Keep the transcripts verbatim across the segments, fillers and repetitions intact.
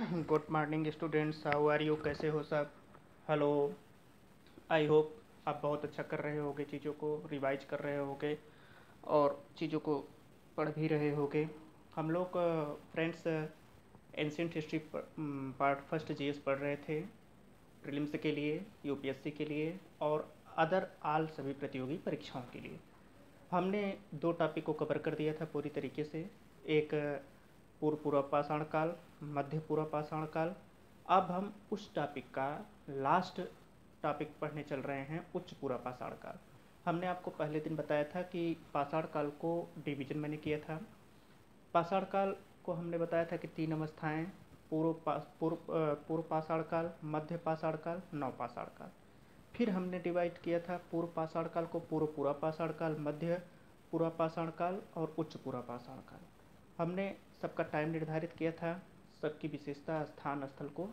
Good morning students, how are you? कैसे हो सब? हेलो। आई होप आप बहुत अच्छा कर रहे होगे, चीज़ों को रिवाइज कर रहे होगे और चीज़ों को पढ़ भी रहे होगे। हम लोग friends ancient history part first GS पढ़ रहे थे प्रीलिम्स के लिए, यूपीएससी के लिए और अदर आल सभी प्रतियोगी परीक्षाओं के लिए। हमने दो टॉपिक को कवर कर दिया था पूरी तरीके से। एक पूर्व पूर्व पाषाण काल, मध्य पूर्व पाषाण काल। अब हम उस टॉपिक का लास्ट टॉपिक पढ़ने चल रहे हैं, उच्च पूर्व पाषाण काल। हमने आपको पहले दिन बताया था कि पाषाण काल को डिवीजन मैंने किया था। पाषाण काल को हमने बताया था कि तीन अवस्थाएं, पूर्व पूर्व पूर्व पाषाण काल, मध्य पाषाण काल, नव पाषाण काल। फिर हमने डिवाइड किया था पूर्व पाषाण काल को पूर्व पूर्व पाषाण काल, मध्य पूर्व पाषाण काल और उच्च पूर्व पाषाण काल। हमने सबका टाइम निर्धारित किया था, सबकी विशेषता, स्थान, स्थल को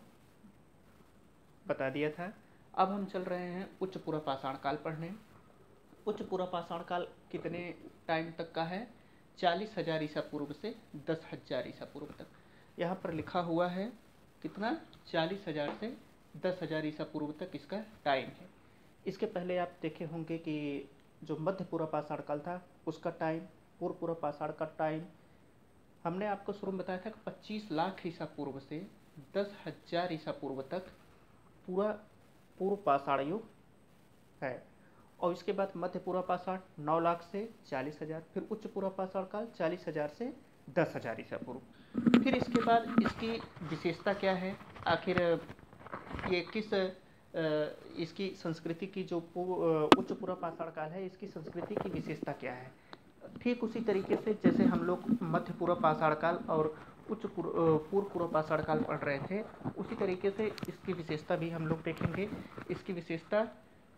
बता दिया था। अब हम चल रहे हैं उच्च पूर्व पाषाण काल पढ़ने। उच्च पूर्व पाषाण काल कितने टाइम तक का है? चालीस हजार ईसा पूर्व से दस हजार ईसा पूर्व तक। यहाँ पर लिखा हुआ है कितना? चालीस हजार से दस हजार ईसा पूर्व तक इसका टाइम है। इसके पहले आप देखे होंगे कि जो मध्य पूर्व पाषाण काल था उसका टाइम, पूर्व पूर्व पाषाण का टाइम हमने आपको शुरू में बताया था कि पच्चीस लाख ईसा पूर्व से दस हजार ईसा पूर्व तक पूरा पूर्व पाषाण युग है। और इसके बाद मध्य पूर्व पाषाण नौ लाख से चालीस हजार, फिर उच्च पूर्व पाषाण काल चालीस हजार से दस हजार ईसा पूर्व। फिर इसके बाद इसकी विशेषता क्या है, आखिर ये किस इसकी संस्कृति की, जो उच्च पूर्व पाषाण काल है इसकी संस्कृति की विशेषता क्या है। ठीक उसी तरीके से जैसे हम लोग मध्य पूर्व पाषाण काल और उच्च पूर्व पूर्व पाषाण काल पढ़ रहे थे, उसी तरीके से इसकी विशेषता भी हम लोग देखेंगे। इसकी विशेषता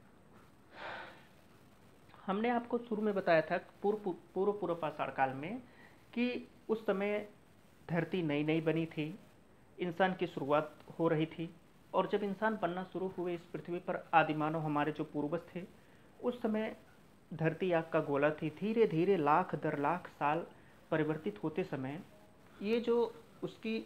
हमने आपको शुरू में बताया था पूर्व पूर्व पूर्व पाषाण काल में कि उस समय धरती नई नई बनी थी, इंसान की शुरुआत हो रही थी। और जब इंसान बनना शुरू हुए इस पृथ्वी पर, आदिमानव हमारे जो पूर्वज थे, उस समय धरती आग का गोला थी। धीरे धीरे लाख दर लाख साल परिवर्तित होते समय ये जो उसकी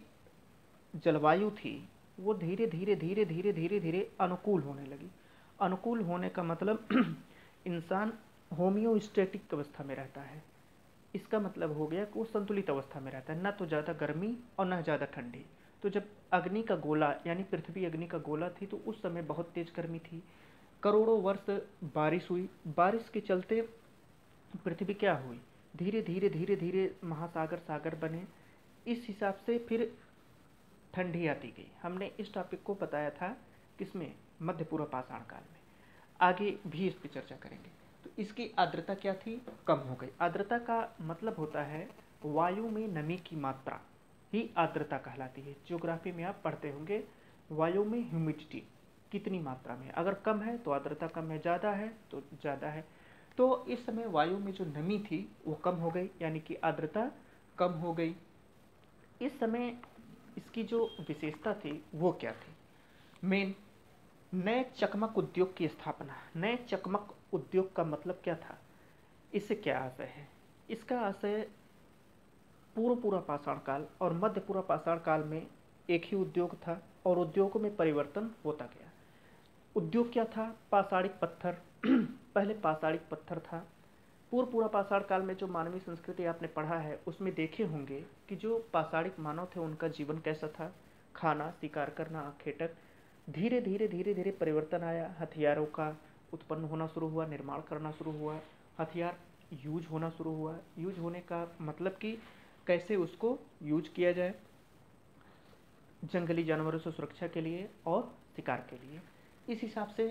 जलवायु थी वो धीरे धीरे धीरे धीरे धीरे धीरे अनुकूल होने लगी। अनुकूल होने का मतलब इंसान होम्योस्टेटिक अवस्था में रहता है। इसका मतलब हो गया कि वो संतुलित अवस्था में रहता है, ना तो ज़्यादा गर्मी और ना ज़्यादा ठंडी। तो जब अग्नि का गोला यानी पृथ्वी अग्नि का गोला थी तो उस समय बहुत तेज गर्मी थी। करोड़ों वर्ष बारिश हुई, बारिश के चलते पृथ्वी क्या हुई, धीरे धीरे धीरे धीरे महासागर सागर बने। इस हिसाब से फिर ठंडी आती गई। हमने इस टॉपिक को बताया था किसमें? मध्य पूर्व पाषाण काल में। आगे भी इस पर चर्चा करेंगे। तो इसकी आर्द्रता क्या थी? कम हो गई। आर्द्रता का मतलब होता है वायु में नमी की मात्रा ही आर्द्रता कहलाती है। ज्योग्राफी में आप पढ़ते होंगे वायु में ह्यूमिडिटी कितनी मात्रा में, अगर कम है तो आर्द्रता कम है, ज़्यादा है तो ज़्यादा है। तो इस समय वायु में जो नमी थी वो कम हो गई, यानी कि आर्द्रता कम हो गई। इस समय इसकी जो विशेषता थी वो क्या थी? मेन, नए चकमक उद्योग की स्थापना। नए चकमक उद्योग का मतलब क्या था? इससे क्या आशय है? इसका आशय पूर्व पूर्व पाषाण काल और मध्य पूर्व पाषाण काल में एक ही उद्योग था और उद्योगों में परिवर्तन होता गया। उद्योग क्या था? पाषाणिक पत्थर पहले पाषाणिक पत्थर था। पूर्व पूर्व पाषाण काल में जो मानवीय संस्कृति आपने पढ़ा है उसमें देखे होंगे कि जो पाषाणिक मानव थे उनका जीवन कैसा था? खाना, शिकार करना, खेटक। धीरे धीरे धीरे धीरे परिवर्तन आया, हथियारों का उत्पन्न होना शुरू हुआ, निर्माण करना शुरू हुआ, हथियार यूज होना शुरू हुआ। यूज होने का मतलब कि कैसे उसको यूज किया जाए, जंगली जानवरों से सुरक्षा के लिए और शिकार के लिए। इस हिसाब से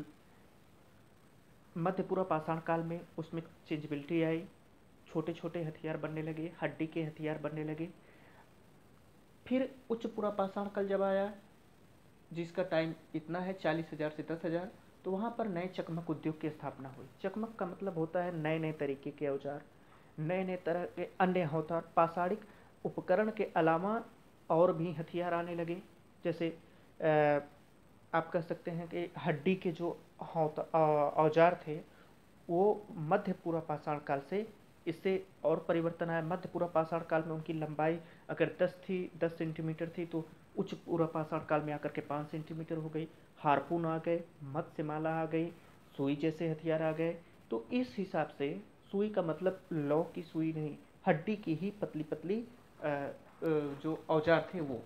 मध्य पूर्व पाषाण काल में उसमें चेंजबिलिटी आई, छोटे छोटे हथियार बनने लगे, हड्डी के हथियार बनने लगे। फिर उच्च पूर्व पाषाण काल जब आया, जिसका टाइम इतना है चालीस हजार से दस हजार, तो वहाँ पर नए चकमक उद्योग की स्थापना हुई। चकमक का मतलब होता है नए नए तरीके के औजार, नए नए तरह के अन्य औजार। पाषाणिक उपकरण के अलावा और भी हथियार आने लगे। जैसे आप कह सकते हैं कि हड्डी के जो औजार थे वो मध्य पूर्व पाषाण काल से इससे और परिवर्तन आया। मध्य पूर्व पाषाण काल में उनकी लंबाई अगर दस थी दस सेंटीमीटर थी तो उच्च पूर्व पाषाण काल में आकर के पाँच सेंटीमीटर हो गई। हार्पून आ गए, मत्स्यमाला आ गई, सुई जैसे हथियार आ गए। तो इस हिसाब से सुई का मतलब लौ की सुई नहीं, हड्डी की ही पतली पतली अ, अ, जो औजार थे वो।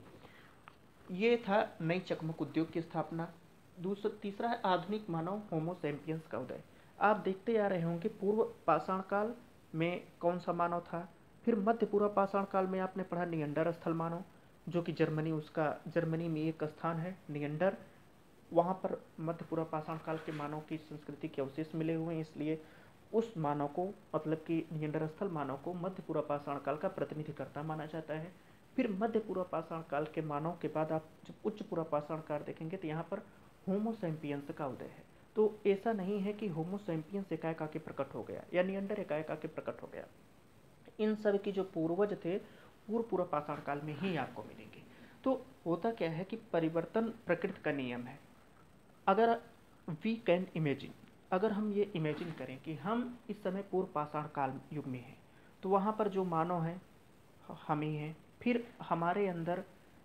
ये था नई चकमक उद्योग की स्थापना। दूसरा तीसरा है आधुनिक मानव होमो सैपियंस का उदय। आप देखते आ रहे होंगे पूर्व पाषाण काल में कौन सा मानव था, फिर मध्य पूर्व पाषाण काल में आपने पढ़ा नियंडर स्थल मानव, जो कि जर्मनी, उसका जर्मनी में एक स्थान है नियंडर। वहाँ पर मध्य पूर्व पाषाण काल के मानव की संस्कृति के अवशेष मिले हुए हैं, इसलिए उस मानव को, मतलब कि नियंडर स्थल मानव को मध्य पूर्व पाषाण काल का प्रतिनिधिकर्ता माना जाता है। फिर मध्य पूर्व पाषाण काल के मानव के बाद आप जब उच्च पूर्व पाषाण काल देखेंगे तो यहाँ पर होमो सैपियंस का उदय है। तो ऐसा नहीं है कि होमो सैपियंस एकाएक आके प्रकट हो गया या नियंडर एकाएक आके प्रकट हो गया। इन सब की जो पूर्वज थे पूर्व पूर्व पाषाण काल में ही आपको मिलेंगे। तो होता क्या है कि परिवर्तन प्रकृति का नियम है। अगर वी कैन इमेजिन, अगर हम ये इमेजिन करें कि हम इस समय पूर्व पाषाण काल युग में हैं, तो वहाँ पर जो मानव हैं हम ही हैं। फिर हमारे अंदर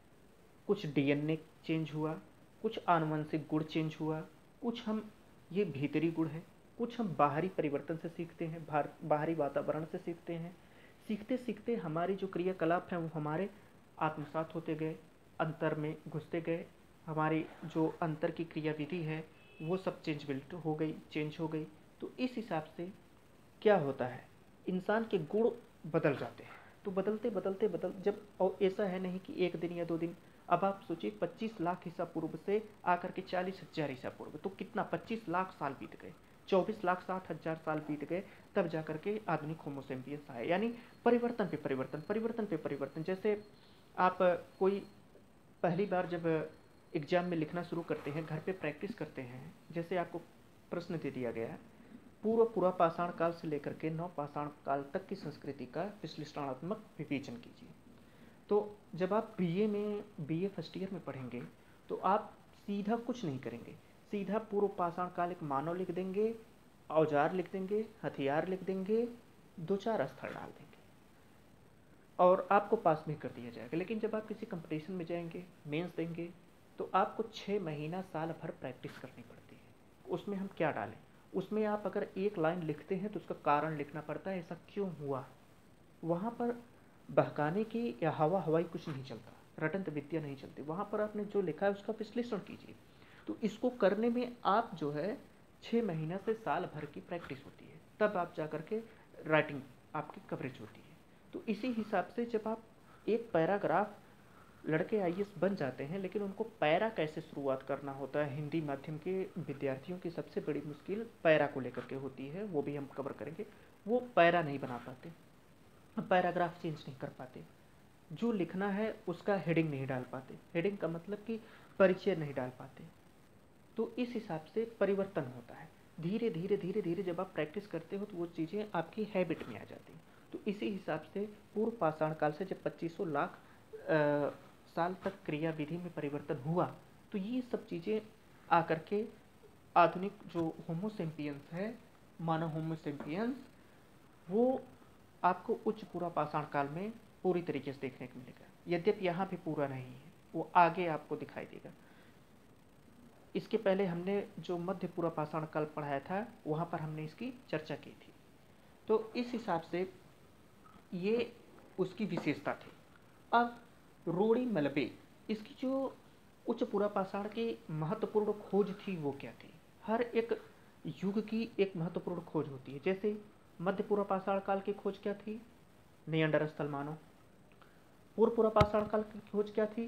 कुछ डीएनए चेंज हुआ, कुछ आनुवंशिक गुण चेंज हुआ, कुछ हम ये भीतरी गुण है, कुछ हम बाहरी परिवर्तन से सीखते हैं, बाहरी वातावरण से सीखते हैं। सीखते सीखते हमारी जो क्रियाकलाप हैं वो हमारे आत्मसात होते गए, अंतर में घुसते गए। हमारी जो अंतर की क्रियाविधि है वो सब चेंज बिल्ट हो गई, चेंज हो गई। तो इस हिसाब से क्या होता है, इंसान के गुण बदल जाते हैं। तो बदलते बदलते बदल जब, और ऐसा है नहीं कि एक दिन या दो दिन। अब आप सोचिए पच्चीस लाख ईसा पूर्व से आकर के चालीस हजार ईसा पूर्व, तो कितना पच्चीस लाख साल बीत गए, चौबीस लाख साठ हजार साल बीत गए, तब जाकर के आधुनिक होमो सैपियंस आए। यानी परिवर्तन पे परिवर्तन, परिवर्तन पे परिवर्तन। जैसे आप कोई पहली बार जब एग्जाम में लिखना शुरू करते हैं, घर पे प्रैक्टिस करते हैं, जैसे आपको प्रश्न दे दिया गया है पूर्व पूर्व पाषाण काल से लेकर के नव पाषाण काल तक की संस्कृति का विश्लेषणात्मक विवेचन कीजिए। तो जब आप बीए में बीए फर्स्ट ईयर में पढ़ेंगे तो आप सीधा कुछ नहीं करेंगे, सीधा पूर्व पाषाण काल एक मानव लिख देंगे, औजार लिख देंगे, हथियार लिख देंगे, दो चार स्थल डाल देंगे और आपको पास भी कर दिया जाएगा। लेकिन जब आप किसी कंपटीशन में जाएंगे, मेंस देंगे, तो आपको छः महीना साल भर प्रैक्टिस करनी पड़ती है। उसमें हम क्या डालें, उसमें आप अगर एक लाइन लिखते हैं तो उसका कारण लिखना पड़ता है, ऐसा क्यों हुआ। वहाँ पर बहकाने की या हवा हवाई कुछ नहीं चलता, रटंत विद्या नहीं चलती। वहाँ पर आपने जो लिखा है उसका विश्लेषण कीजिए। तो इसको करने में आप जो है छः महीना से साल भर की प्रैक्टिस होती है, तब आप जा कर के राइटिंग आपकी कवरेज होती है। तो इसी हिसाब से जब आप एक पैराग्राफ, लड़के आई ए एस बन जाते हैं, लेकिन उनको पैरा कैसे शुरुआत करना होता है, हिंदी माध्यम के विद्यार्थियों की सबसे बड़ी मुश्किल पैरा को लेकर के होती है, वो भी हम कवर करेंगे। वो पैरा नहीं बना पाते, पैराग्राफ चेंज नहीं कर पाते, जो लिखना है उसका हेडिंग नहीं डाल पाते, हेडिंग का मतलब कि परिचय नहीं डाल पाते। तो इस हिसाब से परिवर्तन होता है। धीरे धीरे धीरे धीरे जब आप प्रैक्टिस करते हो तो वो चीज़ें आपकी हैबिट में आ जाती हैं। तो इसी हिसाब से पूर्व पाषाण काल से जब पच्चीसों लाख आ, साल तक क्रिया विधि में परिवर्तन हुआ, तो ये सब चीज़ें आकर के आधुनिक जो होमो सैपियंस है, मानव होमो सैपियंस, वो आपको उच्च पूर्व पाषाण काल में पूरी तरीके से देखने को मिलेगा। यद्यपि यहाँ भी पूरा नहीं है, वो आगे आपको दिखाई देगा। इसके पहले हमने जो मध्य पूर्व पाषाण काल पढ़ाया था वहाँ पर हमने इसकी चर्चा की थी। तो इस हिसाब से ये उसकी विशेषता थी। अब रोड़ी मलबे, इसकी जो उच्च पूर्व पाषाण की महत्वपूर्ण खोज थी वो क्या थी। हर एक युग की एक महत्वपूर्ण खोज होती है। जैसे मध्य पूर्व पाषाण काल की खोज क्या थी, नियंडर स्थल मानव। पूर्व पूर्व पाषाण काल की खोज क्या थी,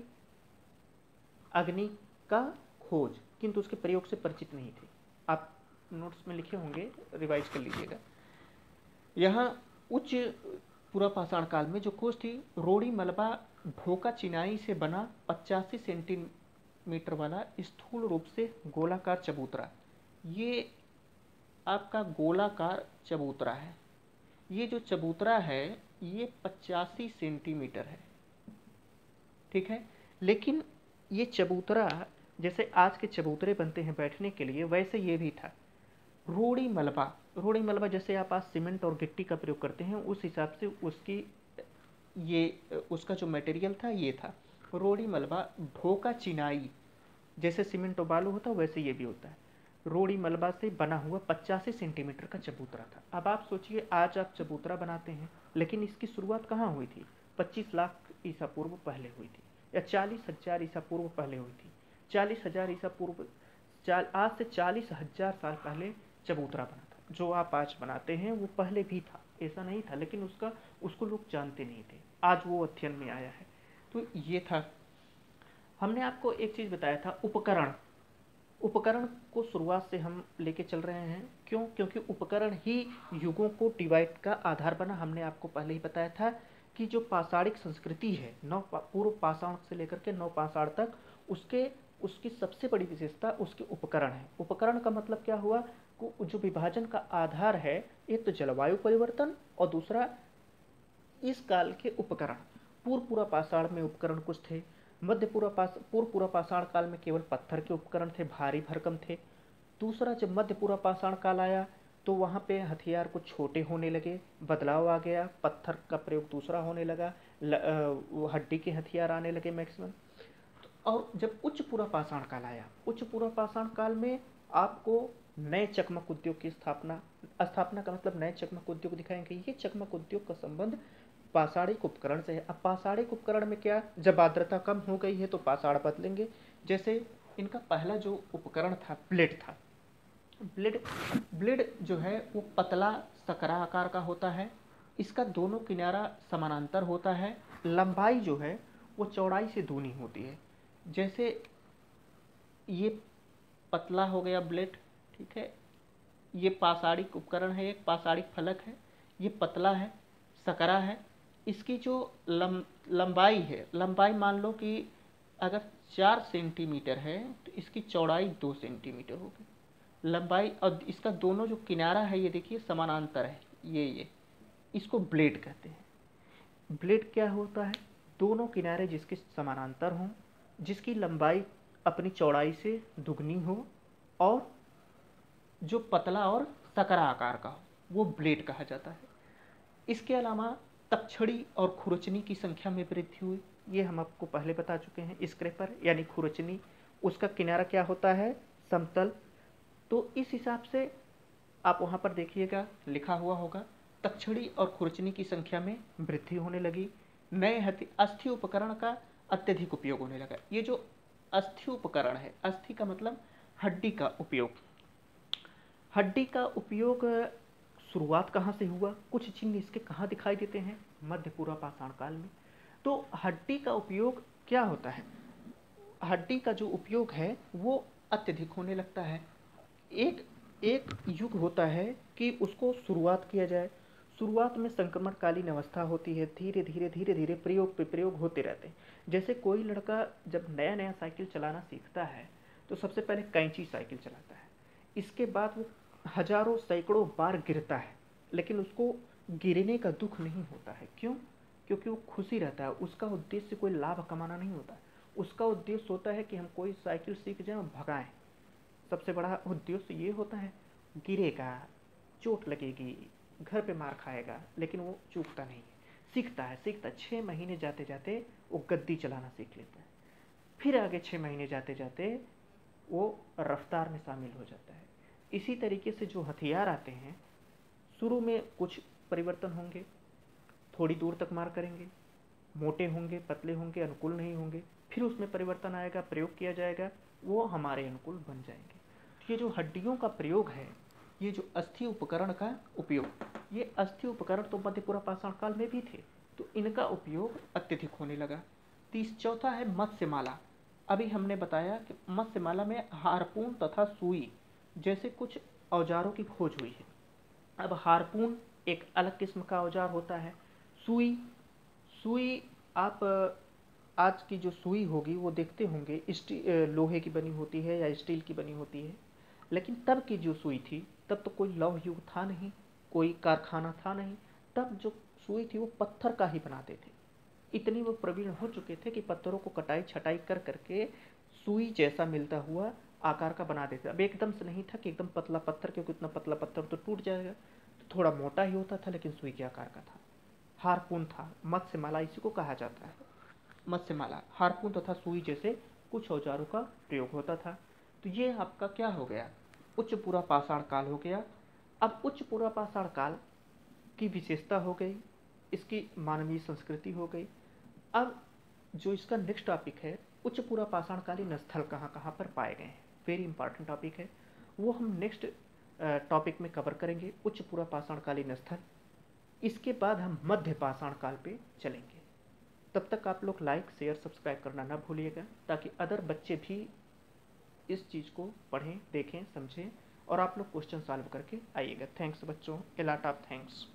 अग्नि का खोज, किंतु उसके प्रयोग से परिचित नहीं थे। आप नोट्स में लिखे होंगे, रिवाइज कर लीजिएगा। यहाँ उच्च पूर्व पाषाण काल में जो खोज थी, रोड़ी मलबा ढोका चिनाई से बना पचासी सेंटीमीटर वाला स्थूल रूप से गोलाकार चबूतरा। ये आपका गोलाकार चबूतरा है। ये जो चबूतरा है ये पचासी सेंटीमीटर है, ठीक है। लेकिन ये चबूतरा जैसे आज के चबूतरे बनते हैं बैठने के लिए, वैसे ये भी था। रोड़ी मलबा, रोड़ी मलबा जैसे आप आज सीमेंट और गिट्टी का प्रयोग करते हैं, उस हिसाब से उसकी ये अ, उसका जो मटेरियल था ये था रोड़ी मलबा ढोका चिनाई। जैसे सीमेंट और बालू होता है वैसे ये भी होता है। रोड़ी मलबा से बना हुआ पचासी सेंटीमीटर का चबूतरा था। अब आप सोचिए आज आप चबूतरा बनाते हैं, लेकिन इसकी शुरुआत कहाँ हुई थी? पच्चीस लाख ईसा पूर्व पहले हुई थी, या चालीस हजार ईसा पूर्व पहले हुई थी। चालीस हजार ईसा पूर्व, चाल आज से चालीस हजार साल पहले चबूतरा बना था। जो आप आज बनाते हैं वो पहले भी था, ऐसा नहीं था, लेकिन उसका उसको लोग जानते नहीं थे। आज वो अध्ययन में आया है। तो ये था। हमने आपको एक चीज़ बताया था, उपकरण। उपकरण को शुरुआत से हम लेके चल रहे हैं। क्यों? क्योंकि उपकरण ही युगों को डिवाइड का आधार बना। हमने आपको पहले ही बताया था कि जो पाषाणिक संस्कृति है, नौ पूर्व पाषाण से लेकर के नौ पाषाण तक, उसके उसकी सबसे बड़ी विशेषता उसके उपकरण है। उपकरण का मतलब क्या हुआ? को जो विभाजन का आधार है, एक तो जलवायु परिवर्तन और दूसरा इस काल के उपकरण। पूर्व पूरा पाषाण में उपकरण कुछ थे। मध्य पूर्व पाष पूर्व पूरा पाषाण काल में केवल पत्थर के उपकरण थे, भारी भरकम थे। दूसरा, जब मध्य पूरा पाषाण काल आया तो वहाँ पे हथियार कुछ छोटे होने लगे, बदलाव आ गया, पत्थर का प्रयोग दूसरा होने लगा, ल, अ, हड्डी के हथियार आने लगे मैक्सिमम। और जब उच्च पूरा पाषाण काल आया, उच्च पूरा पाषाण काल में आपको नए चकमक उद्योग की स्थापना, स्थापना का मतलब नए चकमक उद्योग दिखाएंगे। ये चकमक उद्योग का संबंध पाषाणिक उपकरण से है। अब पाषाणिक उपकरण में क्या, जब आर्द्रता कम हो गई है तो पाषाण बदलेंगे। जैसे इनका पहला जो उपकरण था ब्लेड था। ब्लेड ब्लेड जो है वो पतला सकरा आकार का होता है। इसका दोनों किनारा समानांतर होता है। लंबाई जो है वो चौड़ाई से दूनी होती है। जैसे ये पतला हो गया ब्लेड, ठीक है। ये पाषाणिक उपकरण है, एक पाषाणिक फलक है। ये पतला है, सकरा है। इसकी जो लम लंबाई है, लंबाई मान लो कि अगर चार सेंटीमीटर है तो इसकी चौड़ाई दो सेंटीमीटर होगी लंबाई। और इसका दोनों जो किनारा है ये देखिए समानांतर है। ये ये इसको ब्लेड कहते हैं। ब्लेड क्या होता है? दोनों किनारे जिसके समानांतर हों, जिसकी लंबाई अपनी चौड़ाई से दुगनी हो, और जो पतला और सकरा आकार का हो, वो ब्लेड कहा जाता है। इसके अलावा तक्षणी और खुरचनी की संख्या में वृद्धि हुई। ये हम आपको पहले बता चुके हैं। स्क्रैपर यानी खुरचनी, उसका किनारा क्या होता है? समतल। तो इस हिसाब से आप वहाँ पर देखिएगा लिखा हुआ होगा, तक्षणी और खुरचनी की संख्या में वृद्धि होने लगी। नए हथि अस्थि उपकरण का अत्यधिक उपयोग होने लगा। ये जो अस्थि उपकरण है, अस्थि का मतलब हड्डी का उपयोग। हड्डी का उपयोग शुरुआत कहाँ से हुआ? कुछ चिन्ह इसके कहाँ दिखाई देते हैं? मध्य पूर्व पाषाण काल में। तो हड्डी का उपयोग क्या होता है? हड्डी का जो उपयोग है वो अत्यधिक होने लगता है। एक एक युग होता है कि उसको शुरुआत किया जाए। शुरुआत में संक्रमणकालीन अवस्था होती है। धीरे धीरे धीरे धीरे प्रयोग पे प्रयोग होते रहते हैं। जैसे कोई लड़का जब नया नया साइकिल चलाना सीखता है तो सबसे पहले कैंची साइकिल चलाता है। इसके बाद वो हजारों सैकड़ों बार गिरता है, लेकिन उसको गिरने का दुख नहीं होता है। क्यों? क्योंकि वो खुशी रहता है। उसका उद्देश्य कोई लाभ कमाना नहीं होता। उसका उद्देश्य होता है कि हम कोई साइकिल सीख जाएं और भगाएं। सबसे बड़ा उद्देश्य ये होता है। गिरेगा, चोट लगेगी, घर पे मार खाएगा, लेकिन वो चूकता नहीं है। सीखता है सीखता है छः महीने जाते जाते वो गद्दी चलाना सीख लेता है। फिर आगे छः महीने जाते जाते वो रफ्तार में शामिल हो जाता है। इसी तरीके से जो हथियार आते हैं, शुरू में कुछ परिवर्तन होंगे, थोड़ी दूर तक मार करेंगे, मोटे होंगे, पतले होंगे, अनुकूल नहीं होंगे। फिर उसमें परिवर्तन आएगा, प्रयोग किया जाएगा, वो हमारे अनुकूल बन जाएंगे। तो ये जो हड्डियों का प्रयोग है, ये जो अस्थि उपकरण का उपयोग, ये अस्थि उपकरण तो मध्य पूर्व पाषाण काल में भी थे, तो इनका उपयोग अत्यधिक होने लगा। तीस चौथा है मत्स्यमाला। अभी हमने बताया कि मत्स्यमाला में हारपून तथा सुई जैसे कुछ औजारों की खोज हुई है। अब हारपून एक अलग किस्म का औजार होता है। सुई सुई आप आज की जो सुई होगी वो देखते होंगे लोहे की बनी होती है या स्टील की बनी होती है। लेकिन तब की जो सुई थी, तब तो कोई लौह युग था नहीं, कोई कारखाना था नहीं। तब जो सुई थी वो पत्थर का ही बनाते थे। इतनी वो प्रवीण हो चुके थे कि पत्थरों को कटाई छटाई कर करके सुई जैसा मिलता हुआ आकार का बना देते। अब एकदम से नहीं था कि एकदम पतला पत्थर, क्योंकि उतना पतला पत्थर तो टूट जाएगा, तो थोड़ा मोटा ही होता था, लेकिन सुई के आकार का था। हारपून था, मत्स्यमाला इसी को कहा जाता है। मत्स्यमाला, हारपून तथा सुई जैसे कुछ औजारों का प्रयोग होता था। तो ये आपका क्या हो गया, उच्च पूरा पाषाण काल हो गया। अब उच्च पूरा पाषाण काल की विशेषता हो गई, इसकी मानवीय संस्कृति हो गई। अब जो इसका नेक्स्ट टॉपिक है, उच्च पूरा पाषाणकालीन स्थल कहाँ कहाँ पर पाए गए हैं, वेरी इंपॉर्टेंट टॉपिक है, वो हम नेक्स्ट टॉपिक में कवर करेंगे, उच्च पूरा पाषाणकालीन स्थल। इसके बाद हम मध्य पाषाण काल पे चलेंगे। तब तक आप लोग लाइक शेयर सब्सक्राइब करना ना भूलिएगा, ताकि अदर बच्चे भी इस चीज़ को पढ़ें, देखें, समझें और आप लोग क्वेश्चन सॉल्व करके आइएगा। थैंक्स बच्चों, ए लॉट ऑफ थैंक्स।